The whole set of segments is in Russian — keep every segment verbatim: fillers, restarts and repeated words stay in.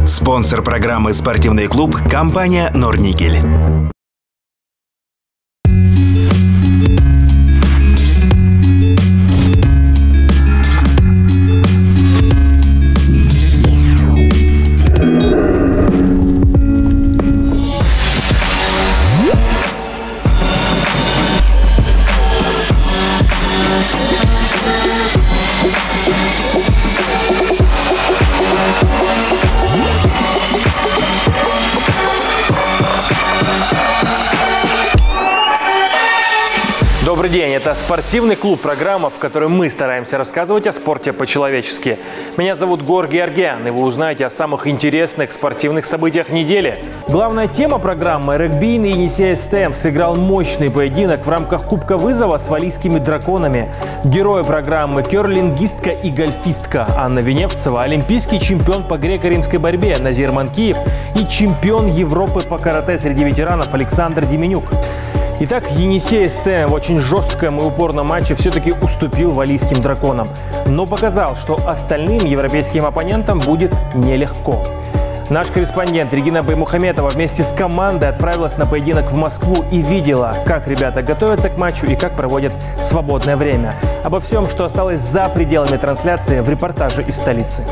Спонсор программы «Спортивный клуб» – компания «Норникель». Добрый день, это «Спортивный клуб», программа, в которой мы стараемся рассказывать о спорте по-человечески. Меня зовут Гор Георгиан, и вы узнаете о самых интересных спортивных событиях недели. Главная тема программы – регбийный Енисей СТМ сыграл мощный поединок в рамках Кубка Вызова с валийскими драконами. Герои программы – керлингистка и гольфистка Анна Веневцева, олимпийский чемпион по греко-римской борьбе Назир Манкиев и чемпион Европы по карате среди ветеранов Александр Деменюк. Итак, Енисей СТМ в очень жестком и упорном матче все-таки уступил валийским драконам, но показал, что остальным европейским оппонентам будет нелегко. Наш корреспондент Регина Баймухаметова вместе с командой отправилась на поединок в Москву и видела, как ребята готовятся к матчу и как проводят свободное время. Обо всем, что осталось за пределами трансляции, в репортаже из столицы.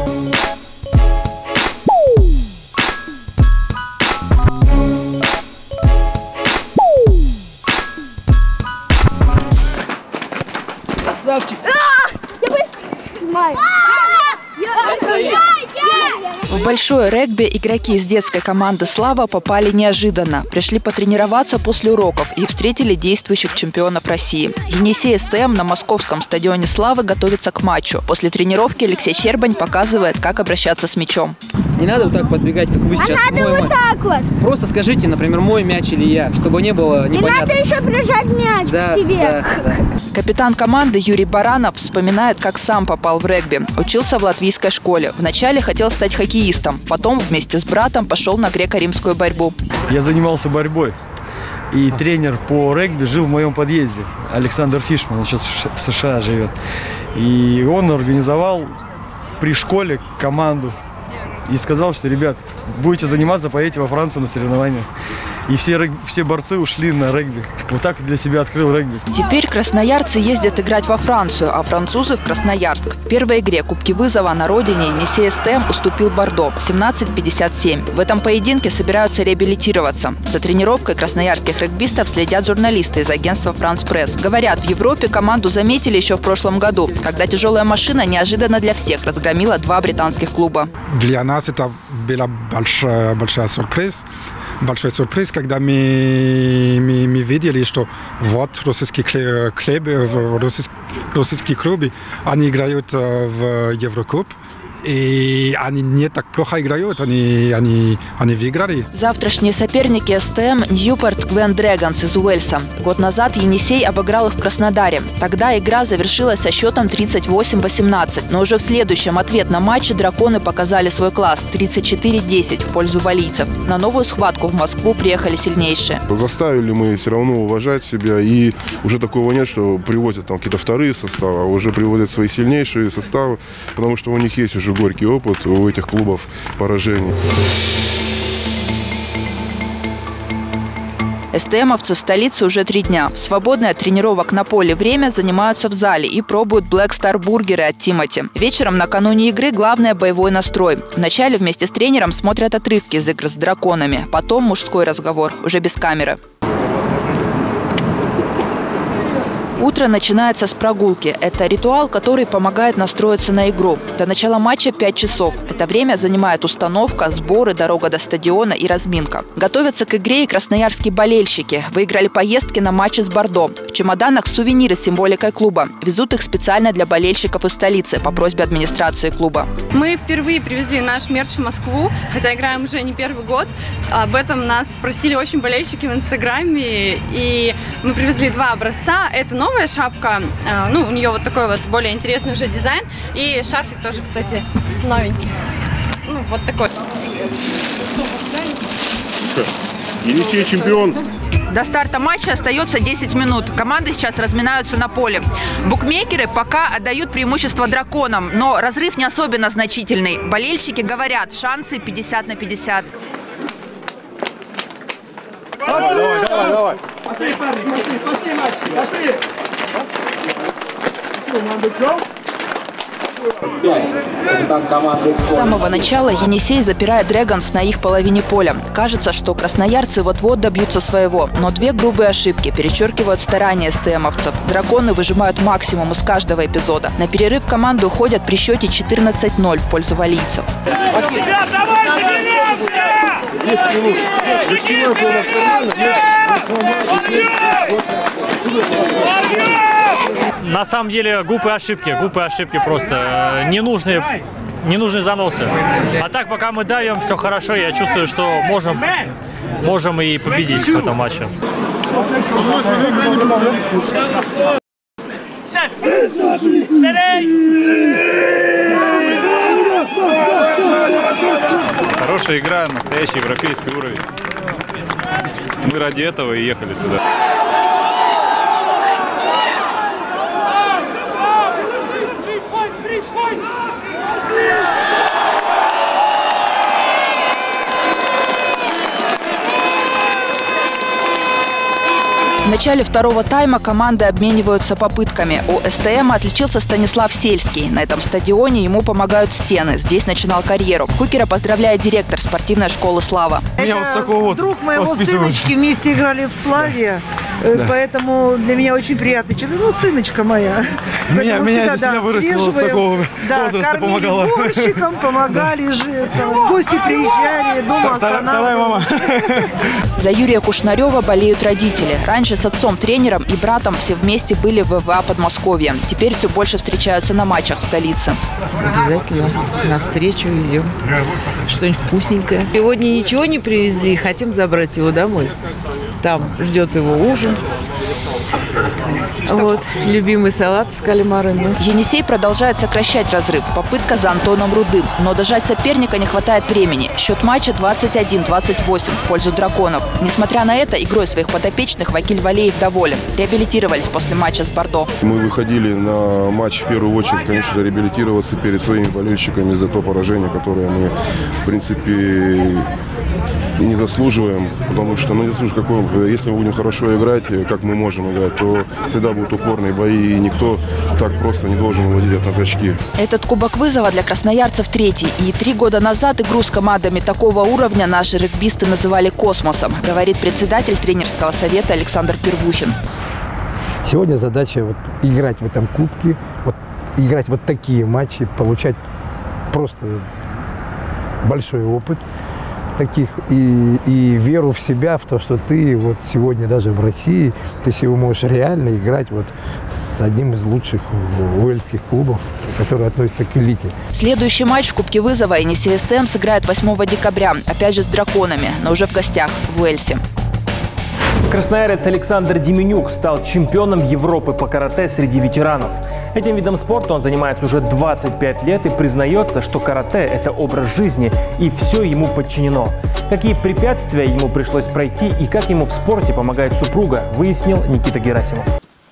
В большое регби игроки из детской команды «Слава» попали неожиданно. Пришли потренироваться после уроков и встретили действующих чемпионов России. Енисей СТМ на московском стадионе «Славы» готовится к матчу. После тренировки Алексей Щербань показывает, как обращаться с мячом. Не надо вот так подбегать, как вы сейчас. А надо мой вот мяч. так вот. Просто скажите, например, мой мяч или я, чтобы не было непонятно. Не надо еще прижать мяч да, к себе. Да, да. Капитан команды Юрий Баранов вспоминает, как сам попал в регби. Учился в латвийской школе. Вначале хотел стать хоккеистом, потом вместе с братом пошел на греко-римскую борьбу. Я занимался борьбой. И тренер по регби жил в моем подъезде. Александр Фишман, он сейчас в США живет. И он организовал при школе команду. И сказал, что, ребят, будете заниматься, поедете во Францию на соревнования. И все, регби, все борцы ушли на регби. Вот так для себя открыл регби. Теперь красноярцы ездят играть во Францию, а французы в Красноярск. В первой игре Кубки Вызова на родине Енисей СТМ уступил Бордо семнадцать пятьдесят семь. В этом поединке собираются реабилитироваться. За тренировкой красноярских регбистов следят журналисты из агентства «Франс Пресс». Говорят, в Европе команду заметили еще в прошлом году, когда тяжелая машина неожиданно для всех разгромила два британских клуба. Для нас это была большая, большая сюрприз. Большой сюрприз, когда мы, мы, мы видели, что вот российские клубы, российские клубы, они играют в Еврокуб. И они не так плохо играют, они, они, они выиграли. Завтрашние соперники СТМ – Ньюпорт Гвен Дрэгонс из Уэльса. Год назад Енисей обыграл их в Краснодаре. Тогда игра завершилась со счетом тридцать восемь восемнадцать. Но уже в следующем ответном матче драконы показали свой класс – тридцать четыре десять в пользу валийцев. На новую схватку в Москву приехали сильнейшие. Заставили мы все равно уважать себя. И уже такого нет, что привозят там какие-то вторые составы, а уже привозят свои сильнейшие составы, потому что у них есть уже горький опыт у этих клубов поражений. СТМовцы в столице уже три дня. В свободное от тренировок на поле время занимаются в зале и пробуют Black Star бургеры от Тимати. Вечером накануне игры главное – боевой настрой. Вначале вместе с тренером смотрят отрывки из игр с драконами. Потом мужской разговор, уже без камеры. Утро начинается с прогулки. Это ритуал, который помогает настроиться на игру. До начала матча пять часов. Это время занимает установка, сборы, дорога до стадиона и разминка. Готовятся к игре и красноярские болельщики. Выиграли поездки на матчи с Бордо. В чемоданах сувениры с символикой клуба. Везут их специально для болельщиков из столицы по просьбе администрации клуба. Мы впервые привезли наш мерч в Москву, хотя играем уже не первый год. Об этом нас просили очень болельщики в Инстаграме. И мы привезли два образца. Это новый. Новая шапка, ну, у нее вот такой вот более интересный уже дизайн. И шарфик тоже, кстати, новенький. Ну, вот такой. Енисей чемпион. До старта матча остается десять минут. Команды сейчас разминаются на поле. Букмекеры пока отдают преимущество драконам, но разрыв не особенно значительный. Болельщики говорят, шансы пятьдесят на пятьдесят. Давай, давай, давай. Пошли, парни, пошли, пошли, мальчики, пошли. С самого начала Енисей запирает Дрэгонс на их половине поля. Кажется, что красноярцы вот-вот добьются своего. Но две грубые ошибки перечеркивают старания СТМовцев. Драконы выжимают максимум из каждого эпизода. На перерыв команды уходят при счете четырнадцать ноль в пользу валийцев. На самом деле глупые ошибки, глупые ошибки просто, ненужные, ненужные заносы. А так, пока мы давим, все хорошо, я чувствую, что можем, можем и победить в этом матче. Хорошая игра, настоящий европейский уровень. Мы ради этого и ехали сюда. В начале второго тайма команды обмениваются попытками. У СТМа отличился Станислав Сельский. На этом стадионе ему помогают стены. Здесь начинал карьеру. Хукера поздравляет директор спортивной школы «Слава». Это вот друг моего сыночки, вместе играли в «Славе», да. Поэтому для меня очень приятный человек. Ну, сыночка моя. Меня, меня это себя вырастила с такого да, возраста, помогала. Уборщикам помогали, гости приезжали, дома останавливали. За Юрия Кушнарева болеют родители. Раньше с отцом-тренером и братом все вместе были в ВВА Подмосковья. Теперь все больше встречаются на матчах в столице. Обязательно на встречу везем. Что-нибудь вкусненькое. Сегодня ничего не привезли, хотим забрать его домой. Там ждет его ужин. Вот, любимый салат с кальмарами. Енисей продолжает сокращать разрыв. Попытка за Антоном Рудым. Но дожать соперника не хватает времени. Счет матча двадцать один двадцать восемь в пользу драконов. Несмотря на это, игрой своих подопечных Вакиль Валеев доволен. Реабилитировались после матча с Бордо. Мы выходили на матч в первую очередь, конечно, реабилитироваться перед своими болельщиками за то поражение, которое мы, в принципе, не заслуживаем, потому что, ну, не заслуживаем, какой, если мы будем хорошо играть, как мы можем играть, то всегда будут упорные бои, и никто так просто не должен уводить от нас очки. Этот кубок вызова для красноярцев третий. И три года назад игру с командами такого уровня наши регбисты называли космосом, говорит председатель тренерского совета Александр Первухин. Сегодня задача вот играть в этом кубке, вот, играть вот такие матчи, получать просто большой опыт таких и, и веру в себя, в то, что ты вот сегодня даже в России, ты сегодня можешь реально играть вот с одним из лучших уэльских клубов, которые относятся к элите. Следующий матч в Кубке вызова Енисей СТМ сыграет восьмого декабря, опять же с драконами, но уже в гостях в Уэльсе. Красноярец Александр Деменюк стал чемпионом Европы по карате среди ветеранов. Этим видом спорта он занимается уже двадцать пять лет и признается, что карате – это образ жизни и все ему подчинено. Какие препятствия ему пришлось пройти и как ему в спорте помогает супруга, выяснил Никита Герасимов.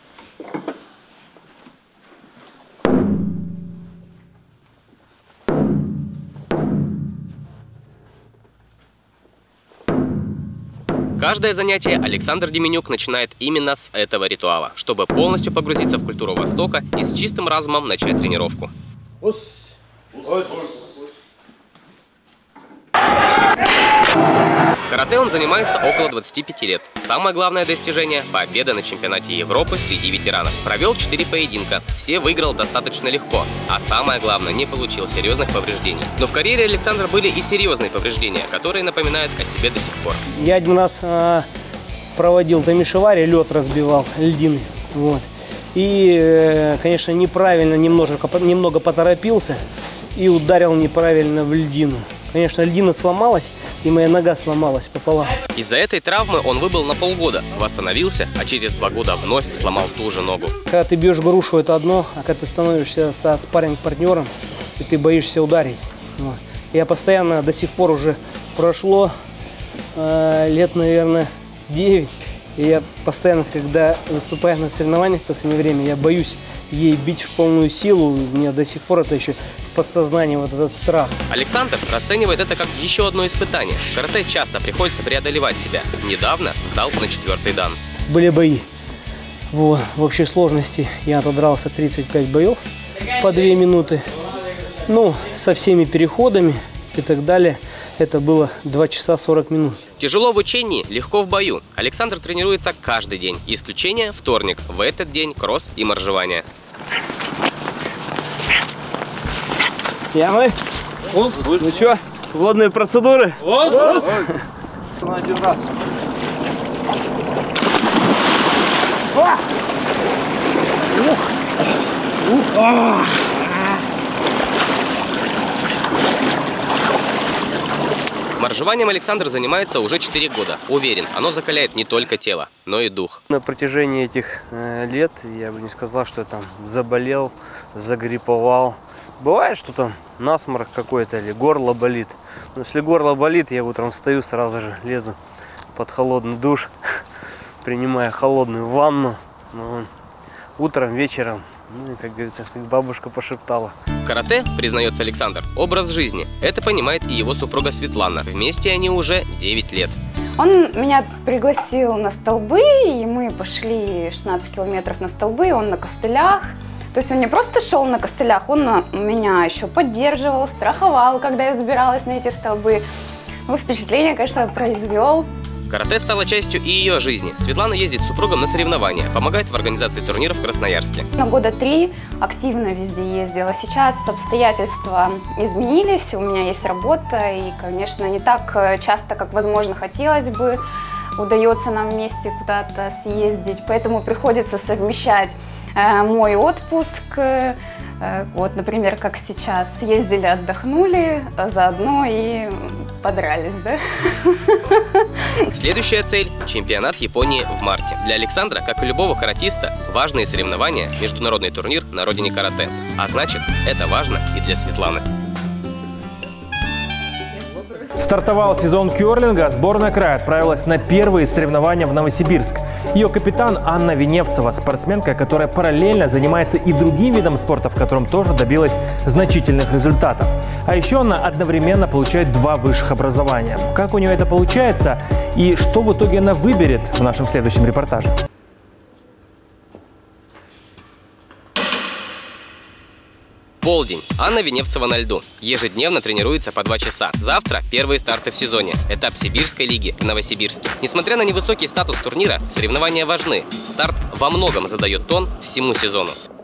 Каждое занятие Александр Деменюк начинает именно с этого ритуала, чтобы полностью погрузиться в культуру Востока и с чистым разумом начать тренировку. Карате он занимается около двадцати пяти лет. Самое главное достижение – победа на чемпионате Европы среди ветеранов. Провел четыре поединка. Все выиграл достаточно легко. А самое главное – не получил серьезных повреждений. Но в карьере Александра были и серьезные повреждения, которые напоминают о себе до сих пор. Я один раз э, проводил тамишевари, лед разбивал, льдины. Вот. И, э, конечно, неправильно немножко, немного поторопился и ударил неправильно в льдину. Конечно, льдина сломалась, и моя нога сломалась пополам. Из-за этой травмы он выбыл на полгода, восстановился, а через два года вновь сломал ту же ногу. Когда ты бьешь грушу, это одно, а когда ты становишься со спарринг-партнером, и ты боишься ударить. Вот. Я постоянно, до сих пор уже прошло э, лет, наверное, девять. И я постоянно, когда выступаю на соревнованиях в последнее время, я боюсь ей бить в полную силу. У меня до сих пор это еще в подсознании, вот этот страх. Александр расценивает это как еще одно испытание. В карате часто приходится преодолевать себя. Недавно сдал на четвертый дан. Были бои. Вот. В общей сложности я отодрался тридцать пять боев по две минуты. Ну, со всеми переходами и так далее. Это было два часа сорок минут. Тяжело в учении, легко в бою. Александр тренируется каждый день. Исключение – вторник. В этот день кросс и моржевание. Ямы? Ну что, водные процедуры? На один раз. Моржеванием Александр занимается уже четыре года. Уверен, оно закаляет не только тело, но и дух. На протяжении этих э, лет я бы не сказал, что я там заболел, загрипповал. Бывает, что там насморк какой-то или горло болит. Но если горло болит, я утром встаю, сразу же лезу под холодный душ, принимая холодную ванну. Ну, утром, вечером, ну, как говорится, как бабушка пошептала. Карате, признается Александр, образ жизни. Это понимает и его супруга Светлана. Вместе они уже девять лет. Он меня пригласил на столбы, и мы пошли шестнадцать километров на столбы, он на костылях. То есть он не просто шел на костылях, он меня еще поддерживал, страховал, когда я забиралась на эти столбы. Ну, впечатление, конечно, произвел. Карате стало частью и ее жизни. Светлана ездит с супругом на соревнования, помогает в организации турниров в Красноярске. На года три активно везде ездила. Сейчас обстоятельства изменились, у меня есть работа, и, конечно, не так часто, как, возможно, хотелось бы, удается нам вместе куда-то съездить. Поэтому приходится совмещать э, мой отпуск. Э, вот, например, как сейчас. Ездили, отдохнули, а заодно и подрались, да? Следующая цель – чемпионат Японии в марте. Для Александра, как и любого каратиста, важные соревнования – международный турнир на родине карате. А значит, это важно и для Светланы. Стартовал сезон керлинга, а сборная края отправилась на первые соревнования в Новосибирск. Ее капитан Анна Веневцева, спортсменка, которая параллельно занимается и другим видом спорта, в котором тоже добилась значительных результатов. А еще она одновременно получает два высших образования. Как у нее это получается и что в итоге она выберет, в нашем следующем репортаже. Полдень. Анна Веневцева на льду. Ежедневно тренируется по два часа. Завтра первые старты в сезоне. Этап Сибирской лиги в Новосибирске. Несмотря на невысокий статус турнира, соревнования важны. Старт во многом задает тон всему сезону.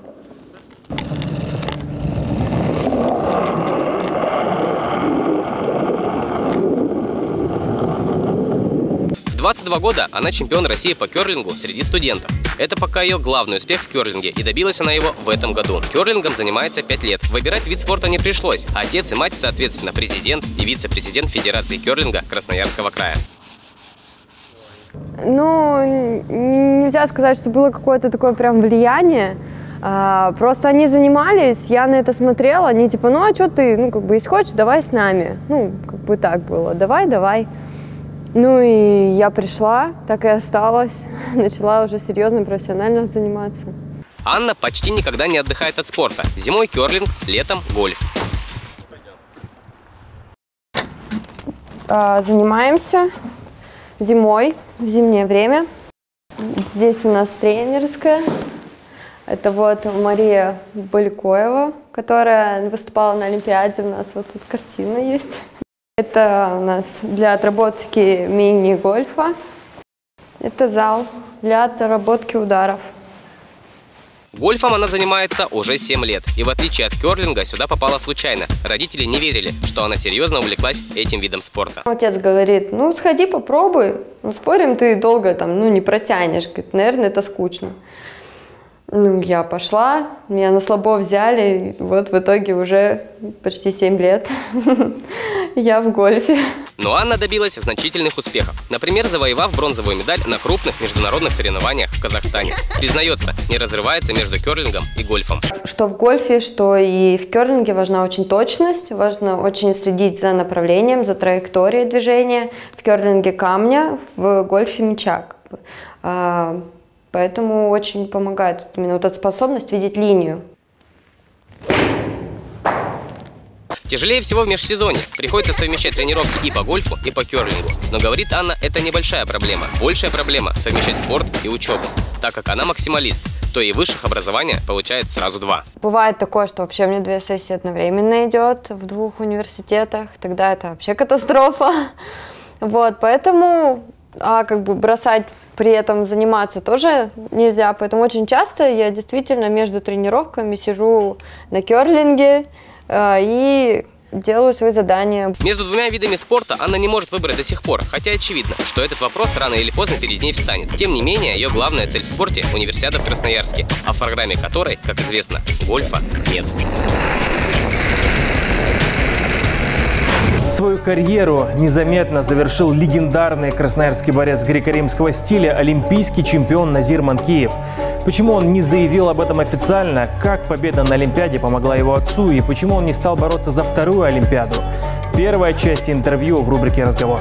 В двадцать два года она чемпион России по керлингу среди студентов. Это пока ее главный успех в керлинге, и добилась она его в этом году. Керлингом занимается пять лет. Выбирать вид спорта не пришлось. Отец и мать, соответственно, президент и вице-президент Федерации керлинга Красноярского края. Ну, нельзя сказать, что было какое-то такое прям влияние. А, просто они занимались, я на это смотрела, они типа, ну а что ты, ну как бы, если хочешь, давай с нами. Ну, как бы так было, давай, давай. Ну и я пришла, так и осталась, начала уже серьезно, профессионально заниматься. Анна почти никогда не отдыхает от спорта. Зимой керлинг, летом гольф. А, занимаемся зимой, в зимнее время. Здесь у нас тренерская. Это вот Мария Балькоева, которая выступала на Олимпиаде. У нас вот тут картина есть. Это у нас для отработки мини-гольфа. Это зал для отработки ударов. Гольфом она занимается уже семь лет. И в отличие от керлинга, сюда попала случайно. Родители не верили, что она серьезно увлеклась этим видом спорта. Отец говорит, ну сходи попробуй. Ну спорим, ты долго там ну, не протянешь. Говорит, наверное, это скучно. Ну, я пошла, меня на слабо взяли, и вот в итоге уже почти семь лет я в гольфе. Но Анна добилась значительных успехов. Например, завоевав бронзовую медаль на крупных международных соревнованиях в Казахстане. Признается, не разрывается между керлингом и гольфом. Что в гольфе, что и в керлинге важна очень точность, важно очень следить за направлением, за траекторией движения. В керлинге камня, в гольфе мяча. Поэтому очень помогает именно вот эта способность видеть линию. Тяжелее всего в межсезонье. Приходится совмещать тренировки и по гольфу, и по керлингу. Но, говорит Анна, это небольшая проблема. Большая проблема – совмещать спорт и учебу. Так как она максималист, то и высших образования получает сразу два. Бывает такое, что вообще у меня две сессии одновременно идет в двух университетах. Тогда это вообще катастрофа. Вот, поэтому а как бы бросать при этом заниматься тоже нельзя. Поэтому очень часто я действительно между тренировками сижу на керлинге и делаю свои задания. Между двумя видами спорта Анна не может выбрать до сих пор, хотя очевидно, что этот вопрос рано или поздно перед ней встанет. Тем не менее, ее главная цель в спорте – универсиада в Красноярске, а в программе которой, как известно, гольфа нет. Свою карьеру незаметно завершил легендарный красноярский борец греко-римского стиля, олимпийский чемпион Назир Манкиев. Почему он не заявил об этом официально, как победа на Олимпиаде помогла его отцу и почему он не стал бороться за вторую Олимпиаду? Первая часть интервью в рубрике «Разговор».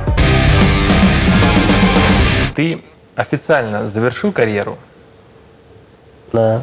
Ты официально завершил карьеру? Да.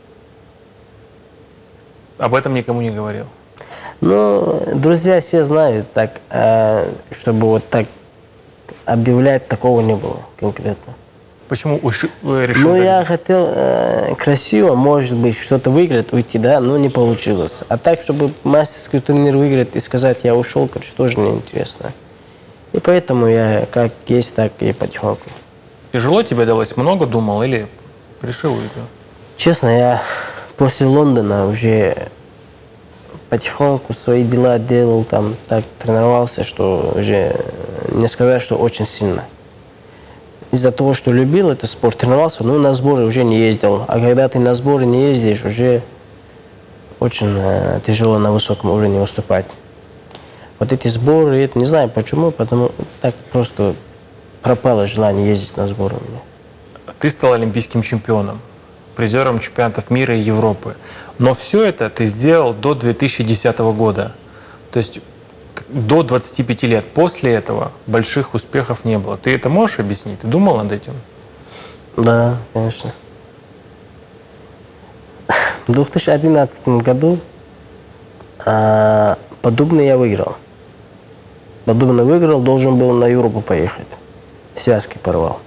Об этом никому не говорил? Ну, друзья все знают, так, э, чтобы вот так объявлять, такого не было конкретно. Почему решил? Ну, я хотел э, красиво, может быть, что-то выиграть, уйти, да, но не получилось. А так, чтобы мастерский турнир выиграть и сказать, я ушел, короче, тоже неинтересно. И поэтому я как есть, так и потихоньку. Тяжело тебе далось? Много думал или решил уйти? Честно, я после Лондона уже потихоньку свои дела делал, там так тренировался, что уже не сказать, что очень сильно. Из-за того, что любил этот спорт, тренировался, но на сборы уже не ездил. А когда ты на сборы не ездишь, уже очень э, тяжело на высоком уровне выступать. Вот эти сборы, это не знаю почему, потому так просто пропало желание ездить на сборы у меня. Ты стал олимпийским чемпионом, призером чемпионатов мира и Европы. Но все это ты сделал до две тысячи десятого года. То есть до двадцати пяти лет. После этого больших успехов не было. Ты это можешь объяснить? Ты думал над этим? Да, конечно. В две тысячи одиннадцатом году а, подобный я выиграл. Подобный выиграл, должен был на Европу поехать. Связки порвал.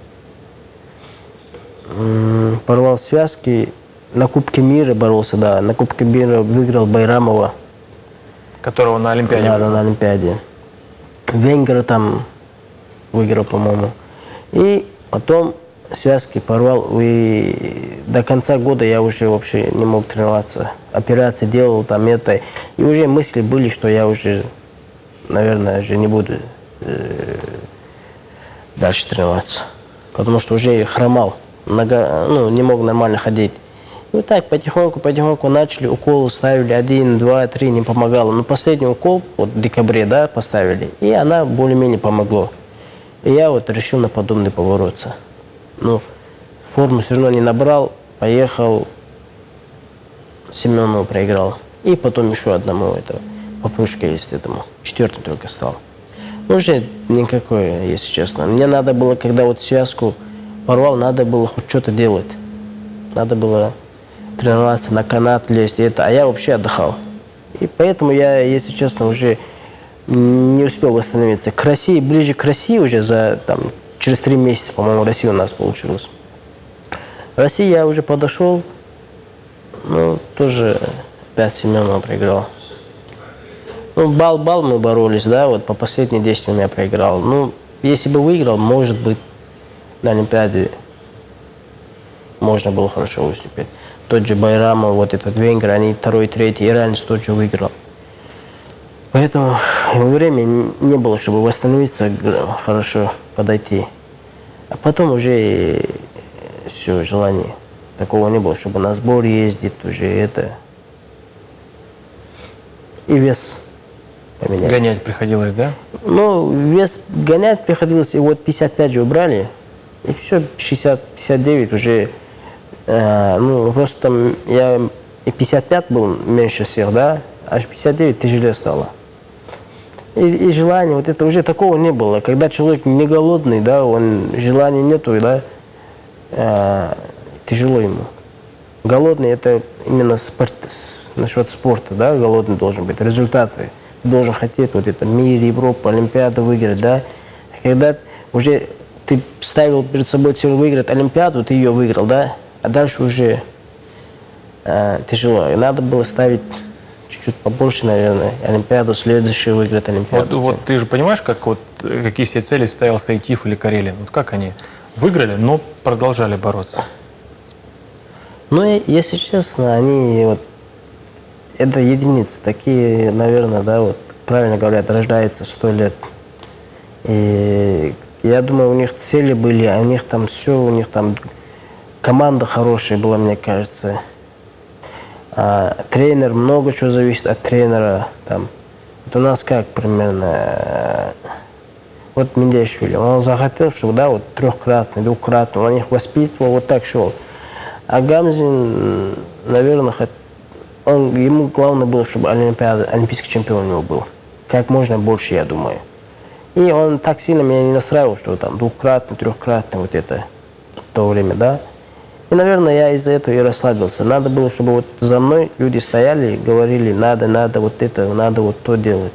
Порвал связки. На Кубке мира боролся, да. На Кубке мира выиграл Байрамова. Которого на Олимпиаде? Да, да, на Олимпиаде. Венгер там выиграл, по-моему. И потом связки порвал. И до конца года я уже вообще не мог тренироваться. Операции делал там это. И уже мысли были, что я уже, наверное, уже не буду э, дальше тренироваться. Потому что уже хромал. Нога, ну, не мог нормально ходить. И вот так потихоньку, потихоньку начали, уколы ставили, один, два, три, не помогало. Но последний укол, вот в декабре, да, поставили, и она более-менее помогло. И я вот решил на подобный побороться. Ну, форму все равно не набрал, поехал, Семенову проиграл. И потом еще одному, это, попружка есть этому, четвертым только стал. Ну, уже никакой, если честно. Мне надо было, когда вот связку порвал, надо было хоть что-то делать. Надо было тренироваться, на канат лезть, и это, а я вообще отдыхал. И поэтому я, если честно, уже не успел восстановиться. К России, ближе к России уже за, там, через три месяца, по-моему, Россия у нас получилась. В России я уже подошел, ну, тоже опять Семенова проиграл. Ну, бал-бал мы боролись, да, вот по последним действиям я проиграл. Ну, если бы выиграл, может быть, на Олимпиаде можно было хорошо выступить. Тот же Байрамов, вот этот венгер, они второй, третий, иранец тоже выиграл. Поэтому время не было, чтобы восстановиться, хорошо подойти. А потом уже все, желание такого не было, чтобы на сбор ездить, уже это. И вес поменять. Гонять приходилось, да? Ну, вес гонять приходилось, и вот пятьдесят пять же убрали, и все, шестьдесят пятьдесят девять уже. Ну, ростом я и пятьдесят пять был меньше всех, да, аж пятьдесят девять тяжелее стало. И, и желания, вот это уже такого не было. Когда человек не голодный, да, он желания нету, да, э, тяжело ему. Голодный – это именно спорт, насчет спорта, да, голодный должен быть. Результаты. Ты должен хотеть вот это мир, Европу, Олимпиаду выиграть, да. Когда уже ты ставил перед собой цель выиграть Олимпиаду, ты ее выиграл, да, а дальше уже э, тяжело. И надо было ставить чуть-чуть побольше, наверное, Олимпиаду, следующую выиграть Олимпиаду. Вот, вот ты же понимаешь, как вот, какие себе цели ставил Сайтиф или Карелин? Вот как они выиграли, но продолжали бороться? Ну, если честно, они вот, это единицы. Такие, наверное, да, вот, правильно говорят, рождаются сто лет. И я думаю, у них цели были, а у них там все, у них там команда хорошая была, мне кажется. А, тренер, много чего зависит от тренера. Там. Вот у нас как примерно, вот Миндяшвили, он захотел, чтобы, да, вот трехкратный, двухкратный, он их воспитывал, вот так шел. А Гамзин, наверное, он, ему главное было, чтобы Олимпиада, олимпийский чемпион у него был. Как можно больше, я думаю. И он так сильно меня не настраивал, что там двухкратный, трехкратный, вот это, в то время, да. И, наверное, я из-за этого и расслабился. Надо было, чтобы вот за мной люди стояли и говорили, надо, надо вот это, надо вот то делать.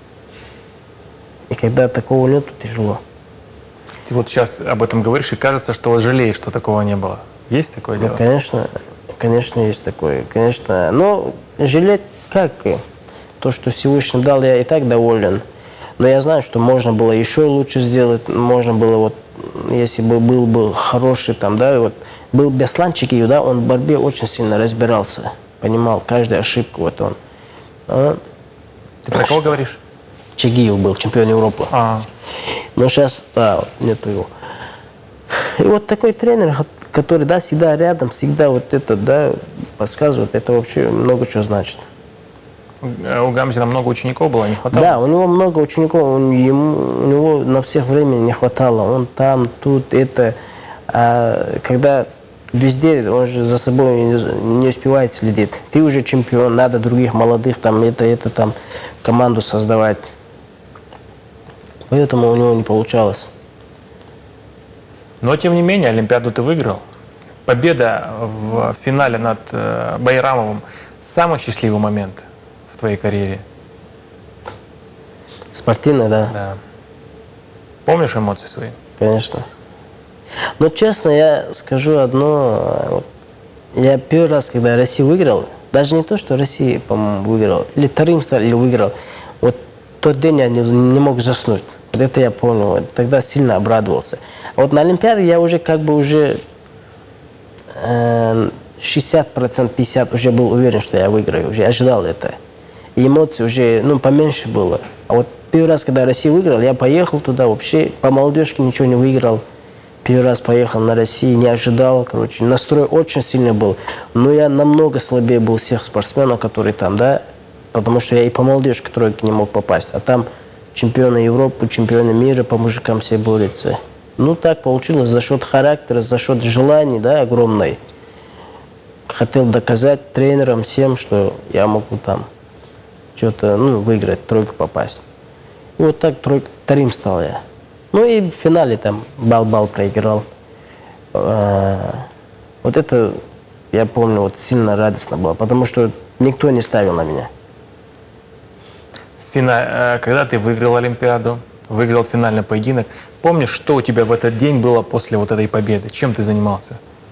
И когда такого нету, тяжело. Ты вот сейчас об этом говоришь, и кажется, что вот жалеешь, что такого не было. Есть такое дело? Ну, конечно, конечно, есть такое. Конечно, но жалеть как? То, что Всевышний дал, я и так доволен. Но я знаю, что можно было еще лучше сделать. Можно было, вот, если бы был бы хороший, там, да, вот, был Беслан Чигиев, да, он в борьбе очень сильно разбирался. Понимал каждую ошибку, вот он. он Ты про кого говоришь? Чигиев был, чемпион Европы. А. Но сейчас, да, нету его. И вот такой тренер, который, да, всегда рядом, всегда вот это, да, подсказывает, это вообще много чего значит. У Гамзина много учеников было, не хватало? Да, у него много учеников, он, ему, у него на всех времени не хватало. Он там, тут, это. А когда везде, он же за собой не, не успевает следить. Ты уже чемпион, надо других молодых, там, это, это, там, команду создавать. Поэтому у него не получалось. Но, тем не менее, Олимпиаду ты выиграл. Победа в финале над э, Байрамовым – самый счастливый момент в твоей карьере? Спортивный, да. Да. Помнишь эмоции свои? Конечно. Но, честно, я скажу одно. Вот, я первый раз, когда Россия выиграл, даже не то, что Россия, по-моему, выиграл, или вторым стал, или выиграл, вот тот день я не, не мог заснуть. Вот это я понял. Вот, тогда сильно обрадовался. А вот на Олимпиаде я уже как бы уже э, шестьдесят процентов, пятьдесят процентов уже был уверен, что я выиграю. Уже ожидал это. И эмоций уже, ну, поменьше было. А вот первый раз, когда Россия выиграла, я поехал туда вообще, по молодежке ничего не выиграл. Первый раз поехал на Россию, не ожидал, короче, настрой очень сильный был. Но я намного слабее был всех спортсменов, которые там, да, потому что я и по молодежке тройке не мог попасть. А там чемпионы Европы, чемпионы мира по мужикам все борются. Ну, так получилось за счет характера, за счет желаний, да, огромной. Хотел доказать тренерам всем, что я могу там что-то, ну, выиграть, тройку попасть. И вот так тройка, вторым стал я. Ну и в финале там бал-бал проиграл. Вот это, я помню, вот сильно радостно было, потому что никто не ставил на меня. Фина... Когда ты выиграл Олимпиаду, выиграл финальный поединок, помнишь, что у тебя в этот день было после вот этой победы? Чем ты занимался?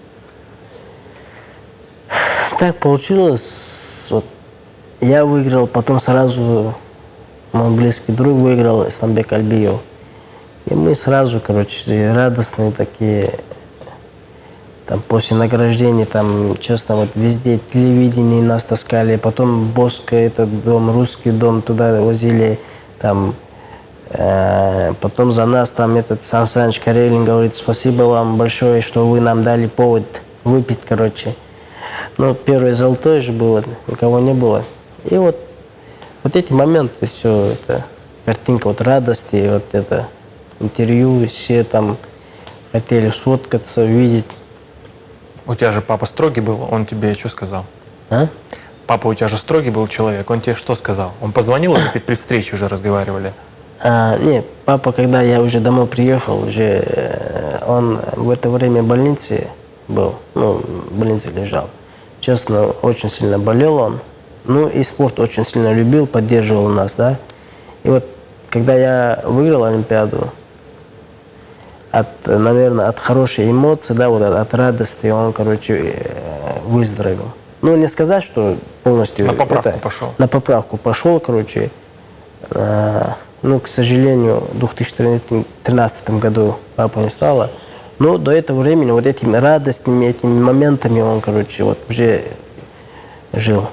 Так получилось, вот, я выиграл, потом сразу мой близкий друг выиграл, Исламбек Альбиев. И мы сразу, короче, радостные такие, там, после награждения, там, честно, вот везде телевидение нас таскали, потом Боска, этот дом, русский дом, туда возили, там, э, потом за нас, там, этот Сан Саныч Карелин говорит, спасибо вам большое, что вы нам дали повод выпить, короче. Ну, первое золотое же было, никого не было. И вот, вот эти моменты, все это, картинка, вот радости, вот это, интервью, все там хотели сфоткаться, видеть. У тебя же папа строгий был, он тебе что сказал? А? Папа у тебя же строгий был человек, он тебе что сказал? Он позвонил, или ты при встрече уже разговаривали? А, нет, папа, когда я уже домой приехал, уже он в это время в больнице был, ну, в больнице лежал. Честно, очень сильно болел он. Ну и спорт очень сильно любил, поддерживал нас, да. И вот, когда я выиграл Олимпиаду, от, наверное, от хорошей эмоции, да, вот от, от радости он, короче, выздоровел. Ну, не сказать, что полностью... На поправку это, пошел. На поправку пошел, короче. А, ну, к сожалению, в две тысячи тринадцатом году папа не стало. Но до этого времени вот этими радостными, этими моментами он, короче, вот уже жил.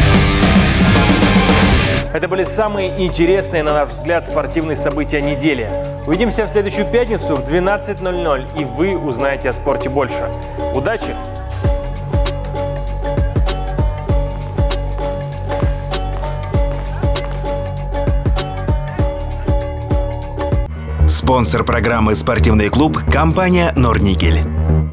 Это были самые интересные, на наш взгляд, спортивные события недели. Увидимся в следующую пятницу в двенадцать ноль ноль, и вы узнаете о спорте больше. Удачи! Спонсор программы «Спортивный клуб» – компания «Норникель».